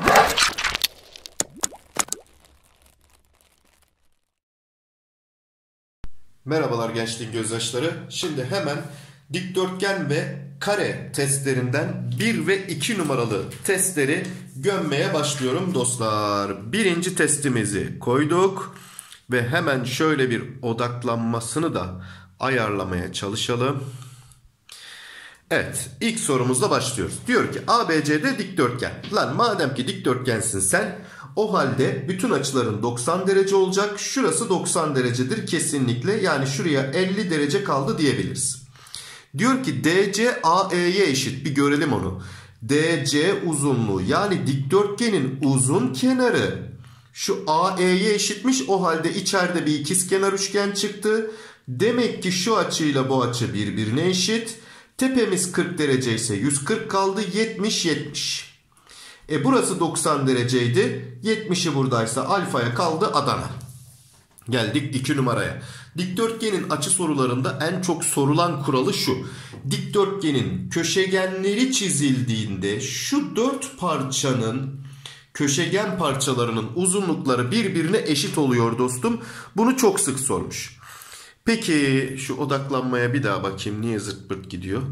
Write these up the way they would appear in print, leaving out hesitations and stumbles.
Merhabalar gençlik gözyaşları. Şimdi hemen dikdörtgen ve kare testlerinden 1 ve 2 numaralı testleri gömmeye başlıyorum dostlar. Birinci testimizi koyduk ve hemen şöyle bir odaklanmasını da ayarlamaya çalışalım. Evet, ilk sorumuzla başlıyoruz. Diyor ki ABCD dikdörtgen. Lan madem ki dikdörtgensin sen, o halde bütün açıların 90 derece olacak. Şurası 90 derecedir kesinlikle. Yani şuraya 50 derece kaldı diyebiliriz. Diyor ki DC AE'ye eşit. Bir görelim onu. DC uzunluğu, yani dikdörtgenin uzun kenarı şu AE'ye eşitmiş. O halde içeride bir ikizkenar üçgen çıktı. Demek ki şu açıyla bu açı birbirine eşit. Tepemiz 40 derece ise 140 kaldı. 70. Burası 90 dereceydi. 70'i buradaysa alfaya kaldı Adana. Geldik 2 numaraya. Dikdörtgenin açı sorularında en çok sorulan kuralı şu. Dikdörtgenin köşegenleri çizildiğinde şu 4 parçanın köşegen parçalarının uzunlukları birbirine eşit oluyor dostum. Bunu çok sık sormuş. Peki şu odaklanmaya bir daha bakayım. Niye zırt pırt gidiyor?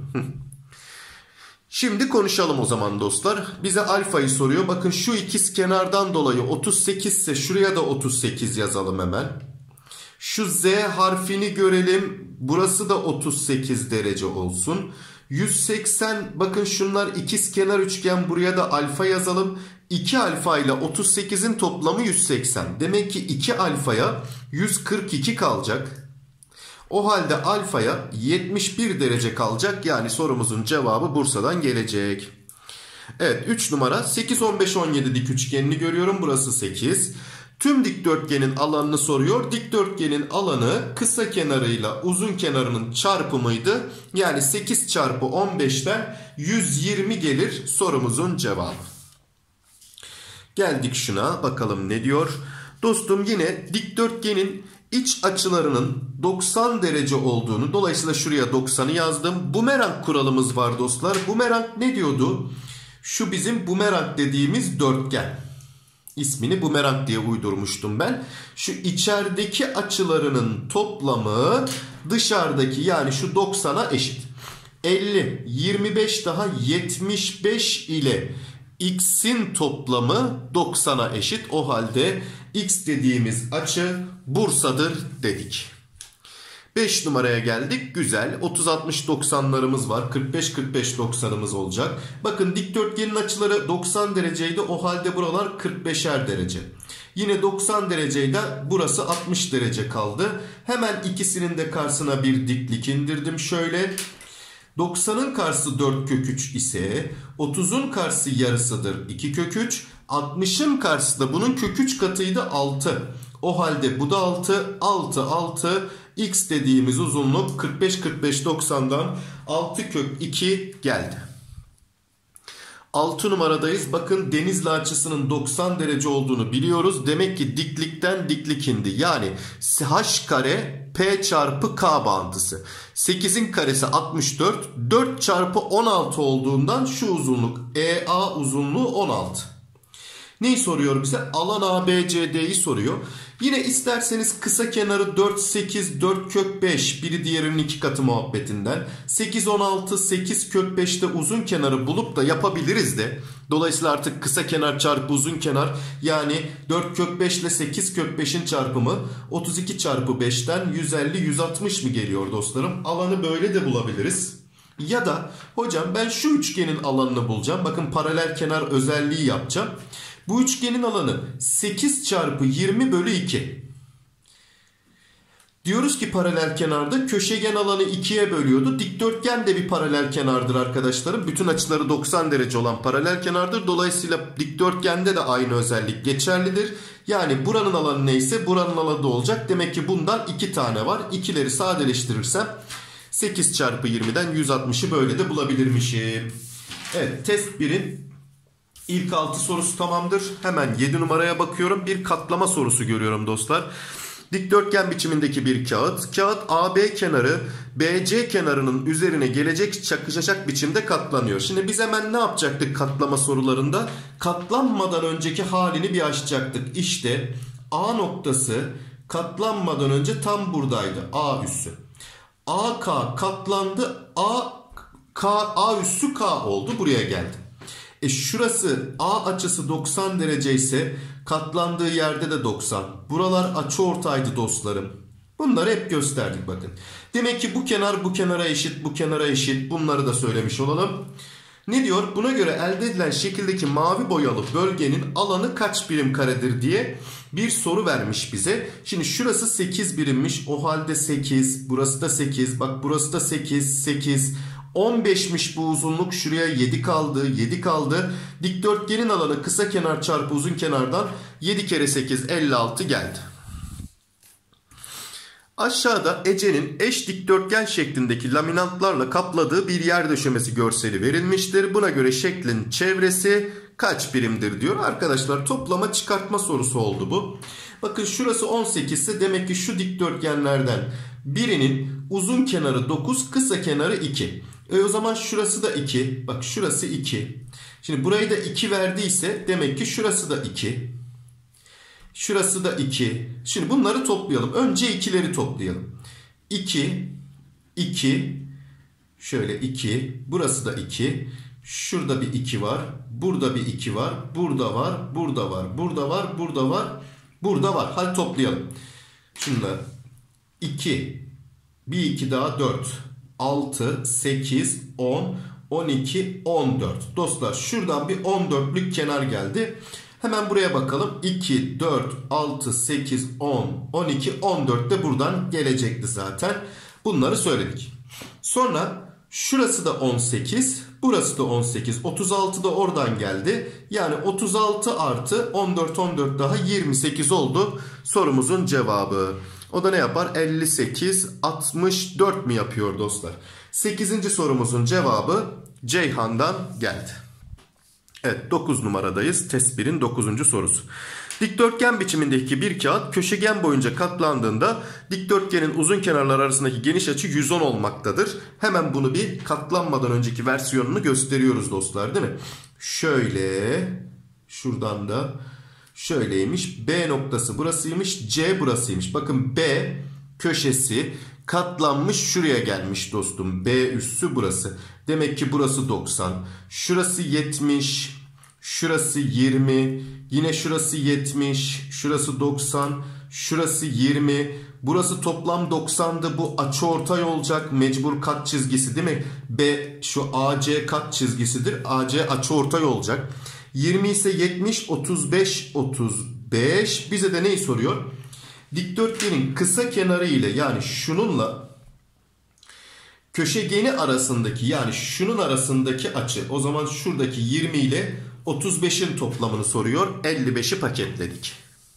Şimdi konuşalım o zaman dostlar. Bize alfayı soruyor. Bakın şu ikiz kenardan dolayı 38 ise şuraya da 38 yazalım hemen. Şu Z harfini görelim. Burası da 38 derece olsun. 180, bakın şunlar ikiz kenar üçgen, buraya da alfa yazalım. 2 alfa ile 38'in toplamı 180. Demek ki 2 alfaya 142 kalacak. O halde alfaya 71 derece kalacak. Yani sorumuzun cevabı Bursa'dan gelecek. Evet, 3 numara 8, 15, 17 dik üçgenini görüyorum. Burası 8. Tüm dikdörtgenin alanını soruyor. Dikdörtgenin alanı kısa kenarıyla uzun kenarının çarpımıydı. Yani 8 çarpı 15'ten 120 gelir sorumuzun cevabı. Geldik şuna, bakalım ne diyor. Dostum yine dikdörtgenin İç açılarının 90 derece olduğunu, dolayısıyla şuraya 90'ı yazdım. Bumerang kuralımız var dostlar. Bumerang ne diyordu? Şu bizim bumerang dediğimiz dörtgen. İsmini bumerang diye uydurmuştum ben. Şu içerideki açılarının toplamı dışarıdaki, yani şu 90'a eşit. 50, 25 daha 75 ile x'in toplamı 90'a eşit. O halde x dediğimiz açı Bursa'dır dedik. 5 numaraya geldik. Güzel. 30, 60, 90'larımız var. 45, 45, 90'ımız olacak. Bakın dikdörtgenin açıları 90 dereceydi. O halde buralar 45'er derece. Yine 90 dereceydi. Burası 60 derece kaldı. Hemen ikisinin de karşısına bir diklik indirdim. Şöyle. 90'ın karşısı 4 kök 3 ise 30'un karşısı yarısıdır 2 kök 3. 60'ın karşısı da bunun kök 3 katıydı 6. O halde bu da 6. 6, 6. X dediğimiz uzunluk 45, 45, 90'dan 6 kök 2 geldi. 6 numaradayız. Bakın Denizli açısının 90 derece olduğunu biliyoruz. Demek ki diklikten diklik indi. Yani h kare p çarpı k bağıntısı. 8'in karesi 64. 4 çarpı 16 olduğundan şu uzunluk EA uzunluğu 16. Neyi soruyor bize? Alan ABCD'yi soruyor. Yine isterseniz kısa kenarı 4, 8, 4 kök 5. Biri diğerinin 2 katı muhabbetinden. 8, 16, 8 kök 5'te uzun kenarı bulup da yapabiliriz de. Dolayısıyla artık kısa kenar çarpı uzun kenar, yani 4 kök 5 ile 8 kök 5'in çarpımı 32 çarpı 5'ten 150, 160 mı geliyor dostlarım? Alanı böyle de bulabiliriz. Ya da hocam ben şu üçgenin alanını bulacağım. Bakın paralel kenar özelliği yapacağım. Bu üçgenin alanı 8 çarpı 20 bölü 2. Diyoruz ki paralel kenarda köşegen alanı 2'ye bölüyordu. Dikdörtgen de bir paralel kenardır arkadaşlarım. Bütün açıları 90 derece olan paralel kenardır. Dolayısıyla dikdörtgende de aynı özellik geçerlidir. Yani buranın alanı neyse buranın alanı da olacak. Demek ki bundan 2 tane var. İkileri sadeleştirirsem 8 çarpı 20'den 160'ı böyle de bulabilirmişim. Evet, test 1'in İlk 6 sorusu tamamdır. Hemen 7 numaraya bakıyorum. Bir katlama sorusu görüyorum dostlar. Dikdörtgen biçimindeki bir kağıt. Kağıt AB kenarı BC kenarının üzerine gelecek çakışacak biçimde katlanıyor. Şimdi biz hemen ne yapacaktık katlama sorularında? Katlanmadan önceki halini bir açacaktık. İşte A noktası katlanmadan önce tam buradaydı. A üssü. AK katlandı. A üssü K oldu. Buraya geldi. Şurası A açısı 90 derece ise katlandığı yerde de 90. Buralar açıortaydı dostlarım. Bunları hep gösterdik bakın. Demek ki bu kenar bu kenara eşit, bu kenara eşit. Bunları da söylemiş olalım. Ne diyor? Buna göre elde edilen şekildeki mavi boyalı bölgenin alanı kaç birim karedir diye bir soru vermiş bize. Şimdi şurası 8 birimmiş. O halde 8. Burası da 8. Bak burası da 8. 8. 15'miş bu uzunluk. Şuraya 7 kaldı. 7 kaldı. Dikdörtgenin alanı kısa kenar çarpı uzun kenardan 7 kere 8 56 geldi. Aşağıda Ece'nin eş dikdörtgen şeklindeki laminantlarla kapladığı bir yer döşemesi görseli verilmiştir. Buna göre şeklin çevresi kaç birimdir diyor. Arkadaşlar toplama çıkartma sorusu oldu bu. Bakın şurası 18 ise demek ki şu dikdörtgenlerden birinin uzun kenarı 9, kısa kenarı 2. O zaman şurası da 2. Bak şurası 2. Şimdi burayı da 2 verdiyse demek ki şurası da 2. Şurası da 2. Şimdi bunları toplayalım. Önce ikileri toplayalım. 2, 2, şöyle 2. Burası da 2. Şurada bir 2 var. Burada bir 2 var. Burada var. Burada var. Burada var. Burada var. Burada var. Hadi toplayalım. Şunlar 2. Bir 2 daha 4. 6, 8, 10, 12, 14. Dostlar şuradan bir 14'lük kenar geldi. Hemen buraya bakalım. 2, 4, 6, 8, 10, 12, 14 de buradan gelecekti zaten. Bunları söyledik. Sonra şurası da 18. Burası da 18. 36 da oradan geldi. Yani 36 artı 14, 14 daha 28 oldu. Sorumuzun cevabı. O da ne yapar? 58, 64 mi yapıyor dostlar? 8. sorumuzun cevabı Ceyhan'dan geldi. Evet 9 numaradayız. Test 1'in 9. sorusu. Dikdörtgen biçimindeki bir kağıt köşegen boyunca katlandığında dikdörtgenin uzun kenarlar arasındaki geniş açı 110 olmaktadır. Hemen bunu bir katlanmadan önceki versiyonunu gösteriyoruz dostlar değil mi? Şöyle şuradan da şöyleymiş. B noktası burasıymış. C burasıymış. Bakın B köşesi katlanmış şuraya gelmiş dostum. B üssü burası. Demek ki burası 90. Şurası 70. Şurası 20. Yine şurası 70. Şurası 90. Şurası 20. Burası toplam 90'dı. Bu açıortay olacak. Mecbur kat çizgisi değil mi? B şu AC kat çizgisidir. AC açıortay olacak. 20 ise 70, 35, 35. Bize de neyi soruyor? Dikdörtgenin kısa kenarı ile yani şununla köşegeni arasındaki yani şunun arasındaki açı. O zaman şuradaki 20 ile 35'in toplamını soruyor. 55'i paketledik.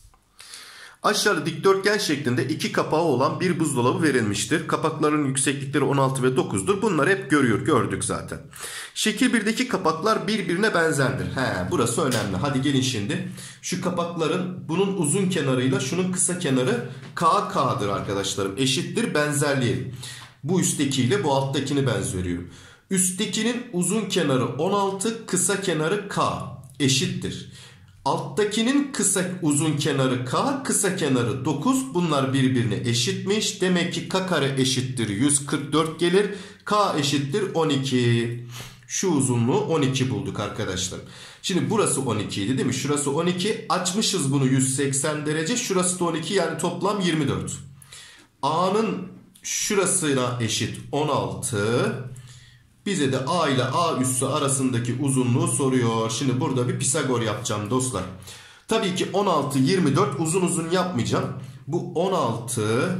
Aşağıda dikdörtgen şeklinde iki kapağı olan bir buzdolabı verilmiştir. Kapakların yükseklikleri 16 ve 9'dur. Bunları hep gördük zaten. Şekil 1'deki kapaklar birbirine benzerdir. Burası önemli. Hadi gelin şimdi. Şu kapakların bunun uzun kenarıyla şunun kısa kenarı K'dır arkadaşlarım. Eşittir, benzerliği. Bu üsttekiyle bu alttakini benzeriyor. Üsttekinin uzun kenarı 16, kısa kenarı K eşittir. Alttakinin uzun kenarı K, kısa kenarı 9. Bunlar birbirine eşitmiş. Demek ki K kare eşittir 144 gelir. K eşittir 12. Şu uzunluğu 12 bulduk arkadaşlar. Şimdi burası 12 idi değil mi? Şurası 12. Açmışız bunu 180 derece. Şurası da 12 yani toplam 24. A'nın şurasına eşit 16. Bize de A ile A üssü arasındaki uzunluğu soruyor. Şimdi burada bir Pisagor yapacağım dostlar. Tabii ki 16, 24 uzun yapmayacağım. Bu 16,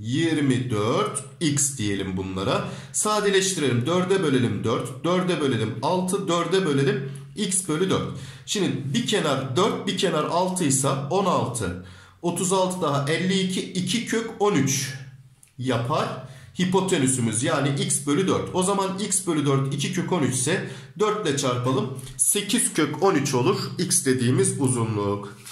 24, x diyelim bunlara. Sadeleştirelim. 4'e bölelim 4, 4'e bölelim 6, 4'e bölelim x bölü 4. Şimdi bir kenar 4, bir kenar 6 ise 16. 36 daha 52, 2 kök 13 yapar. Hipotenüsümüz yani x bölü 4. O zaman x bölü 4 2 kök 13 ise 4 ile çarpalım. 8 kök 13 olur x dediğimiz uzunluk.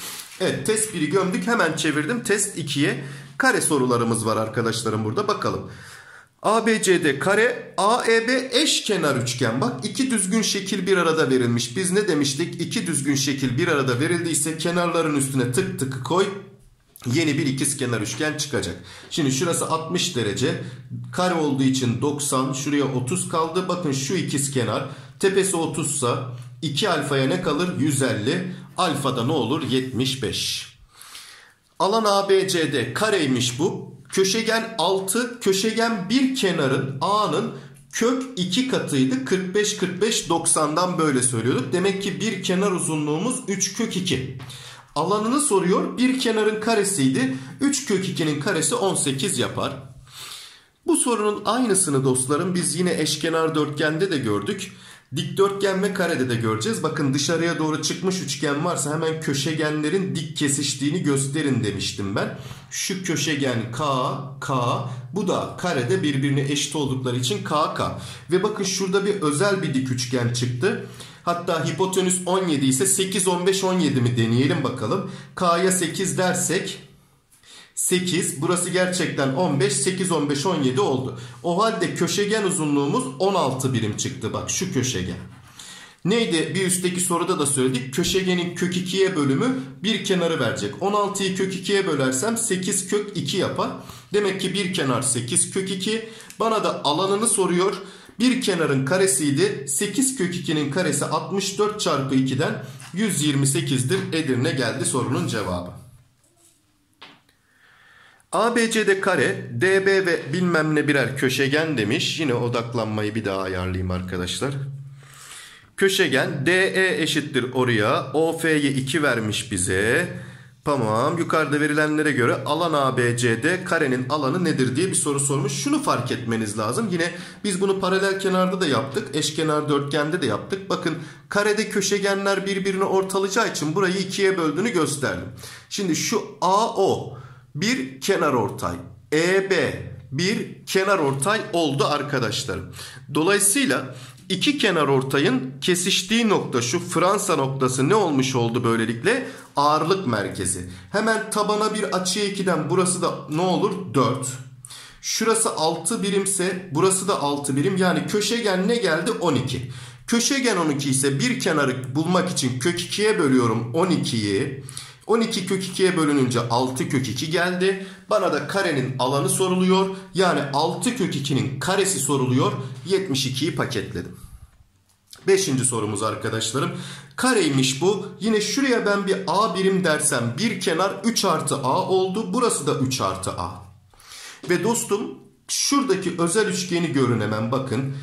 Evet, test 1'i gömdük, hemen çevirdim test 2'ye. Kare sorularımız var arkadaşlarım burada, bakalım. ABCD kare, AEB eşkenar üçgen. Bak, iki düzgün şekil bir arada verilmiş. Biz ne demiştik? İki düzgün şekil bir arada verildiyse kenarların üstüne tık tık koy. Yeni bir ikizkenar üçgen çıkacak. Şimdi şurası 60 derece. Kare olduğu için 90. Şuraya 30 kaldı. Bakın şu ikizkenar. Tepesi 30 sa 2 alfaya ne kalır? 150. Alfada ne olur? 75. Alan ABCD kareymiş bu. Köşegen 6. Köşegen bir kenarın A'nın kök 2 katıydı. 45 45 90'dan böyle söylüyorduk. Demek ki bir kenar uzunluğumuz 3 kök 2. Alanını soruyor. Bir kenarın karesiydi. 3 kök 2'nin karesi 18 yapar. Bu sorunun aynısını dostlarım biz yine eşkenar dörtgende de gördük. Dikdörtgen ve karede de göreceğiz. Bakın, dışarıya doğru çıkmış üçgen varsa hemen köşegenlerin dik kesiştiğini gösterin demiştim ben. Şu köşegen K, bu da karede birbirine eşit oldukları için KK. Ve bakın şurada bir özel bir dik üçgen çıktı. Hatta hipotenüs 17 ise 8, 15, 17 mi deneyelim bakalım. K'ya 8 dersek 8. Burası gerçekten 15. 8, 15, 17 oldu. O halde köşegen uzunluğumuz 16 birim çıktı. Bak, şu köşegen. Neydi? Bir üstteki soruda da söyledik. Köşegenin kök 2'ye bölümü bir kenarı verecek. 16'yı kök 2'ye bölersem 8 kök 2 yapar. Demek ki bir kenar 8 kök 2. Bana da alanını soruyor. Bir kenarın karesiydi. 8 kök 2'nin karesi 64 çarpı 2'den 128'dir. Edirne geldi sorunun cevabı. ABCD kare, DB ve bilmem ne birer köşegen demiş. Yine odaklanmayı bir daha ayarlayayım arkadaşlar. Köşegen DE eşittir oraya. OF'ye 2 vermiş bize. Tamam, yukarıda verilenlere göre alan ABCD karenin alanı nedir diye bir soru sormuş. Şunu fark etmeniz lazım. Yine biz bunu paralel kenarda da yaptık. Eşkenar dörtgende de yaptık. Bakın, karede köşegenler birbirini ortalayacağı için burayı 2'ye böldüğünü gösterdim. Şimdi şu AO bir kenarortay, EB bir kenarortay oldu arkadaşlarım. Dolayısıyla iki kenarortayın kesiştiği nokta, şu Fransa noktası ne olmuş oldu böylelikle? Ağırlık merkezi. Hemen tabana bir açıya 2'den burası da ne olur? 4. Şurası 6 birimse burası da 6 birim. Yani köşegen ne geldi? 12. Köşegen 12 ise bir kenarı bulmak için kök 2'ye bölüyorum 12'yi. 12 kök 2'ye bölününce 6 kök 2 geldi. Bana da karenin alanı soruluyor. Yani 6 kök 2'nin karesi soruluyor. 72'yi paketledim. 5. sorumuz arkadaşlarım. Kareymiş bu. Yine şuraya ben bir A birim dersem bir kenar 3 artı A oldu. Burası da 3 artı A. Ve dostum, şuradaki özel üçgeni görün hemen, bakın.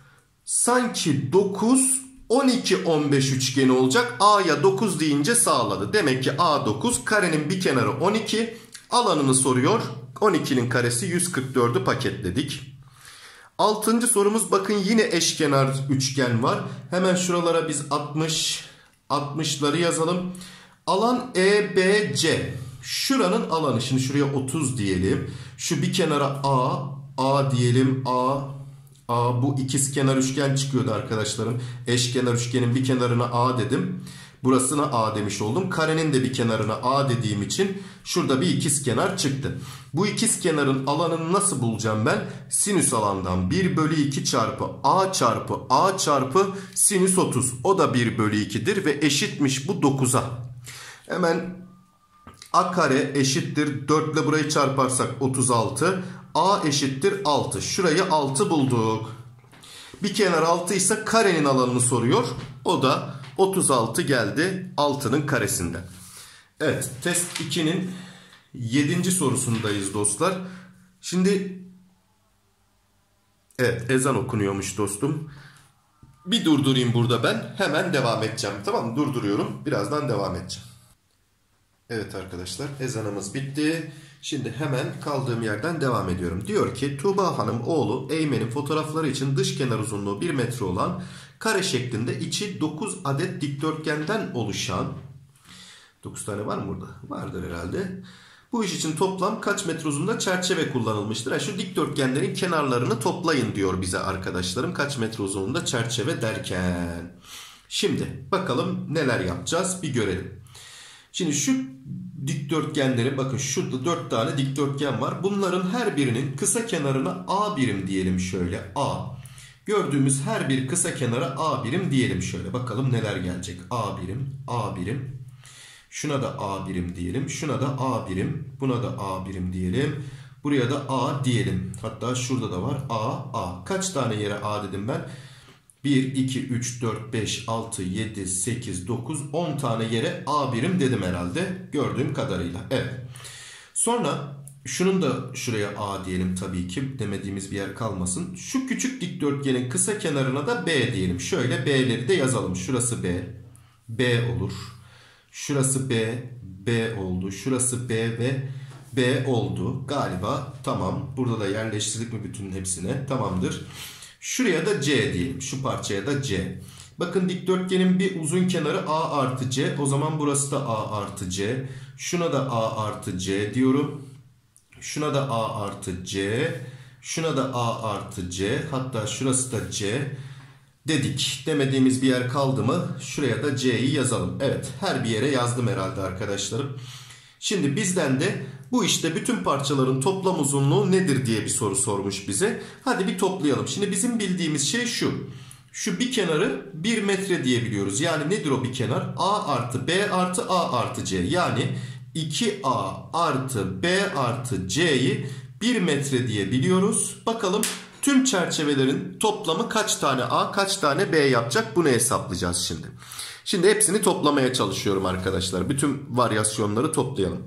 Sanki 9, 12, 15 üçgeni olacak. A'ya 9 deyince sağladı. Demek ki A 9. Karenin bir kenarı 12. Alanını soruyor. 12'nin karesi 144'ü paketledik. 6. sorumuz, bakın yine eşkenar üçgen var. Hemen şuralara biz 60'ları yazalım. Alan EBC. Şuranın alanı. Şimdi şuraya 30 diyelim. Şu bir kenara A diyelim. A, bu ikizkenar üçgen çıkıyordu arkadaşlarım. Eşkenar üçgenin bir kenarına A dedim. Burasına A demiş oldum. Karenin de bir kenarına A dediğim için şurada bir ikizkenar çıktı. Bu ikizkenarın alanını nasıl bulacağım ben? Sinüs alandan 1 bölü 2 çarpı A çarpı sinüs 30. O da 1 bölü 2'dir ve eşitmiş bu 9'a. Hemen A kare eşittir 4 ile burayı çarparsak 36. A eşittir 6. Şurayı 6 bulduk. Bir kenar 6 ise karenin alanını soruyor. O da 36 geldi 6'nın karesinden. Evet, test 2'nin 7. sorusundayız dostlar. Şimdi evet, ezan okunuyormuş dostum. Bir durdurayım burada ben. Hemen devam edeceğim. Tamam mı? Durduruyorum. Birazdan devam edeceğim. Evet arkadaşlar, ezanımız bitti. Şimdi hemen kaldığım yerden devam ediyorum. Diyor ki Tuğba Hanım oğlu Eymen'in fotoğrafları için dış kenar uzunluğu 1 metre olan kare şeklinde içi 9 adet dikdörtgenden oluşan, 9 tane var mı burada? Vardır herhalde. Bu iş için toplam kaç metre uzunluğunda çerçeve kullanılmıştır? Yani şu dikdörtgenlerin kenarlarını toplayın diyor bize arkadaşlarım. Kaç metre uzunluğunda çerçeve derken. Şimdi bakalım neler yapacağız bir görelim. Şimdi şu dikdörtgenlere bakın, şurada 4 tane dikdörtgen var. Bunların her birinin kısa kenarına A birim diyelim şöyle. A. Gördüğümüz her bir kısa kenara A birim diyelim şöyle. Bakalım neler gelecek. A birim, A birim. Şuna da A birim diyelim. Şuna da A birim. Buna da A birim diyelim. Buraya da A diyelim. Hatta şurada da var A. Kaç tane yere A dedim ben? 1, 2, 3, 4, 5, 6, 7, 8, 9, 10 tane yere A birim dedim herhalde. Gördüğüm kadarıyla. Evet. Sonra şunun da şuraya A diyelim tabii ki. Demediğimiz bir yer kalmasın. Şu küçük dikdörtgenin kısa kenarına da B diyelim. Şöyle B'leri de yazalım. Şurası B. B olur. Şurası B. B oldu. Şurası B ve B oldu. Galiba tamam. Burada da yerleştirdik mi bütün hepsine? Tamamdır. Şuraya da C diyelim. Şu parçaya da C. Bakın dikdörtgenin bir uzun kenarı A artı C. O zaman burası da A artı C. Şuna da A artı C diyorum. Şuna da A artı C. Şuna da A artı C. Hatta şurası da C dedik. Demediğimiz bir yer kaldı mı? Şuraya da C'yi yazalım. Evet, her bir yere yazdım herhalde arkadaşlarım. Şimdi bizden de bu işte bütün parçaların toplam uzunluğu nedir diye bir soru sormuş bize. Hadi bir toplayalım. Şimdi bizim bildiğimiz şey şu. Şu bir kenarı 1 metre diye biliyoruz. Yani nedir o bir kenar? A artı B artı A artı C. Yani 2A artı B artı C'yi 1 metre diye biliyoruz. Bakalım tüm çerçevelerin toplamı kaç tane A kaç tane B yapacak? Bunu hesaplayacağız şimdi. Şimdi hepsini toplamaya çalışıyorum arkadaşlar. Bütün varyasyonları toplayalım.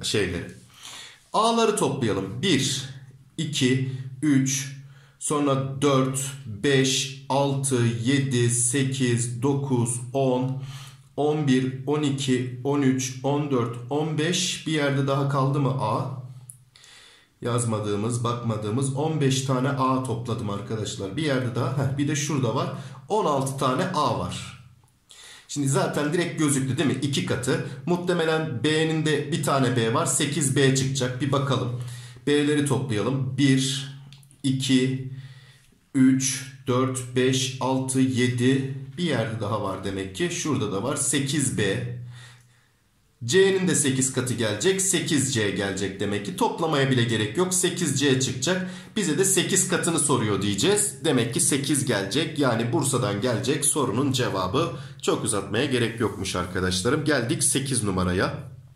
A'ları toplayalım. 1, 2, 3, sonra 4, 5, 6, 7, 8, 9, 10, 11, 12, 13, 14, 15. Bir yerde daha kaldı mı A? Yazmadığımız, bakmadığımız 15 tane A topladım arkadaşlar. Bir yerde daha. Bir de şurada var. 16 tane A var. Şimdi zaten direkt gözüktü değil mi? 2 katı. Muhtemelen B'nin de bir tane B var. 8B çıkacak. Bir bakalım. B'leri toplayalım. 1, 2, 3, 4, 5, 6, 7. Bir yerde daha var demek ki. Şurada da var. 8B. C'nin de 8 katı gelecek. 8C gelecek demek ki. Toplamaya bile gerek yok. 8C çıkacak. Bize de 8 katını soruyor diyeceğiz. Demek ki 8 gelecek. Yani Bursa'dan gelecek sorunun cevabı. Çok uzatmaya gerek yokmuş arkadaşlarım. Geldik 8 numaraya.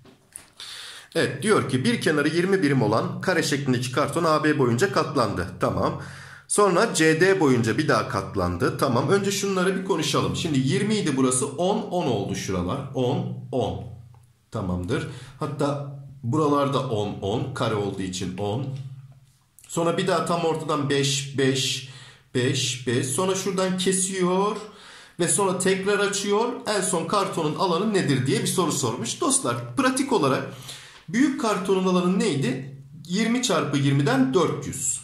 Evet, diyor ki bir kenarı 20 birim olan kare şeklindeki karton AB boyunca katlandı. Tamam. Sonra CD boyunca bir daha katlandı. Tamam. Önce şunları bir konuşalım. Şimdi 20 idi burası. 10, 10 oldu şuralar. 10, 10. Tamamdır. Hatta buralarda 10, 10. Kare olduğu için 10. Sonra bir daha tam ortadan 5, 5, 5, 5. Sonra şuradan kesiyor. Ve sonra tekrar açıyor. En son kartonun alanı nedir diye bir soru sormuş. Dostlar, pratik olarak büyük kartonun alanı neydi? 20 çarpı 20'den 400.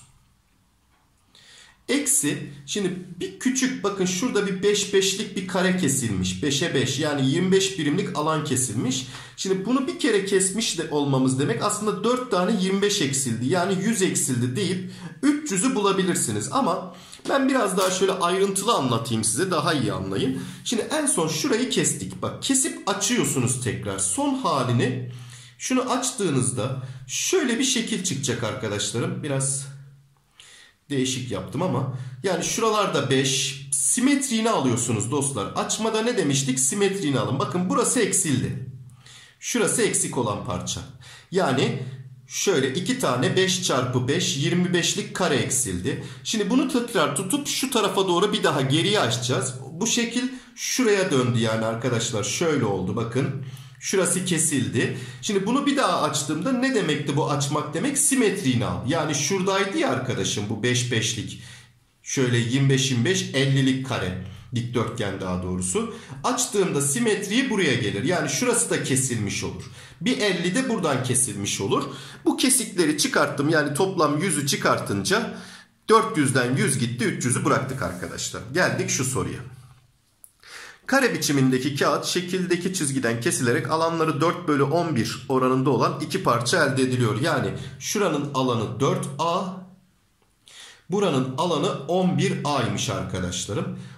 Eksi, şimdi bir küçük, bakın şurada bir 5 5'lik bir kare kesilmiş. 5'e 5, yani 25 birimlik alan kesilmiş. Şimdi bunu bir kere kesmiş de olmamız demek aslında 4 tane 25 eksildi. Yani 100 eksildi deyip 300'ü bulabilirsiniz. Ama ben biraz daha şöyle ayrıntılı anlatayım size, daha iyi anlayın. Şimdi en son şurayı kestik. Bak, kesip açıyorsunuz tekrar. Son halini şunu açtığınızda şöyle bir şekil çıkacak arkadaşlarım. Biraz değişik yaptım ama yani şuralarda 5, simetriğini alıyorsunuz dostlar. Açmada ne demiştik? Simetriğini alın. Bakın burası eksildi. Şurası eksik olan parça. Yani şöyle 2 tane 5 çarpı 5 25'lik kare eksildi. Şimdi bunu tekrar tutup şu tarafa doğru bir daha geriye açacağız. Bu şekil şuraya döndü yani arkadaşlar. Şöyle oldu bakın. Şurası kesildi. Şimdi bunu bir daha açtığımda ne demekti bu açmak demek? Simetriğini al. Yani şuradaydı ya arkadaşım bu 5 5'lik. Şöyle 25 25 50'lik kare. Dikdörtgen daha doğrusu. Açtığımda simetriği buraya gelir. Yani şurası da kesilmiş olur. Bir 50 de buradan kesilmiş olur. Bu kesikleri çıkarttım. Yani toplam 100'ü çıkartınca 400'den 100 gitti, 300'ü bıraktık arkadaşlar. Geldik şu soruya. Kare biçimindeki kağıt şekildeki çizgiden kesilerek alanları 4 bölü 11 oranında olan iki parça elde ediliyor. Yani şuranın alanı 4A, buranın alanı 11A'ymış arkadaşlarım.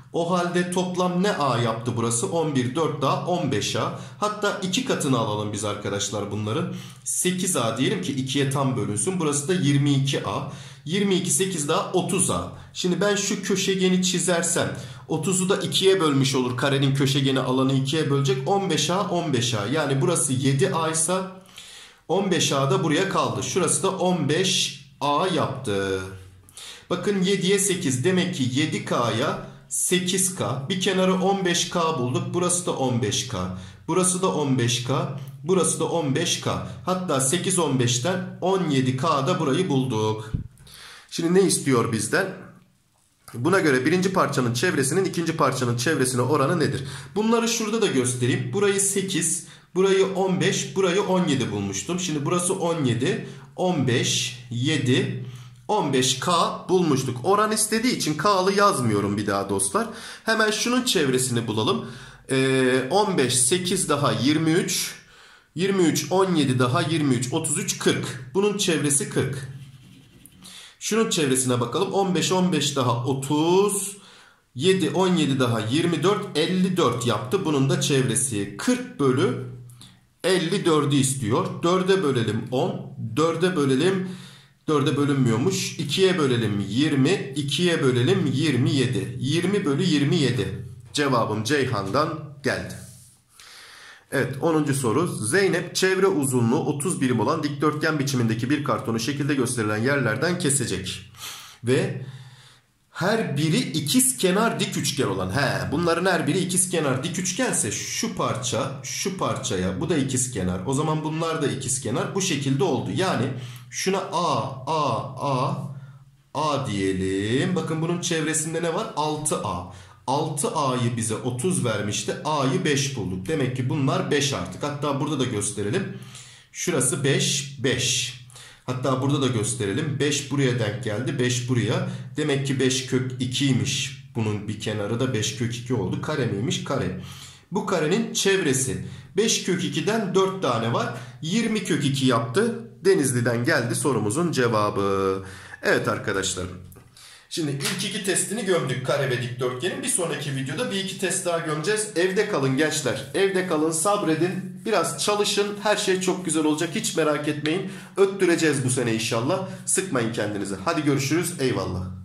O halde toplam ne A yaptı burası? 11, 4 daha 15A. Hatta 2 katını alalım biz arkadaşlar bunların. 8A diyelim ki 2'ye tam bölünsün. Burası da 22A. 22, 8 daha 30A. Şimdi ben şu köşegeni çizersem 30'u da 2'ye bölmüş olur. Karenin köşegeni alanı 2'ye bölecek. 15A, 15A. Yani burası 7A ise 15A da buraya kaldı. Şurası da 15A yaptı. Bakın 7'ye 8. Demek ki 7K'ya 8K. Bir kenarı 15K bulduk. Burası da 15K. Burası da 15K. Burası da 15K. Hatta 8 15'ten 17K'da burayı bulduk. Şimdi ne istiyor bizden? Buna göre birinci parçanın çevresinin ikinci parçanın çevresine oranı nedir? Bunları şurada da göstereyim. Burayı 8, burayı 15, burayı 17 bulmuştum. Şimdi burası 17, 15, 7, 15K bulmuştuk. Oran istediği için K'lı yazmıyorum bir daha dostlar. Hemen şunun çevresini bulalım. 15, 8 daha 23, 23, 17 daha 23, 33, 40. Bunun çevresi 40. Şunun çevresine bakalım. 15, 15 daha 30, 7, 17 daha 24, 54 yaptı. Bunun da çevresi 40 bölü 54'ü istiyor. 4'e bölelim 10, 4'e bölelim, 4'e bölünmüyormuş. 2'ye bölelim 20, 2'ye bölelim 27. 20 bölü 27. Cevabım Ceyhan'dan geldi. Evet, 10. soru. Zeynep çevre uzunluğu 30 birim olan dikdörtgen biçimindeki bir kartonu şekilde gösterilen yerlerden kesecek. Ve her biri ikizkenar dik üçgen olan. Bunların her biri ikizkenar dik üçgense şu parça şu parçaya, bu da ikizkenar. O zaman bunlar da ikizkenar. Bu şekilde oldu. Yani şuna A diyelim. Bakın bunun çevresinde ne var? 6A. 6A'yı bize 30 vermişti. A'yı 5 bulduk. Demek ki bunlar 5 artık. Hatta burada da gösterelim. Şurası 5, 5. Hatta burada da gösterelim. 5 buraya denk geldi. 5 buraya. Demek ki 5 kök 2'ymiş. Bunun bir kenarı da 5 kök 2 oldu. Kare miymiş? Kare. Bu karenin çevresi. 5 kök 2'den 4 tane var. 20 kök 2 yaptı. Denizli'den geldi sorumuzun cevabı. Evet arkadaşlar. Şimdi ilk iki testini gömdük, kare ve dikdörtgenin. Bir sonraki videoda bir iki test daha gömeceğiz. Evde kalın gençler. Evde kalın, sabredin. Biraz çalışın. Her şey çok güzel olacak. Hiç merak etmeyin. Öttüreceğiz bu sene inşallah. Sıkmayın kendinizi. Hadi görüşürüz. Eyvallah.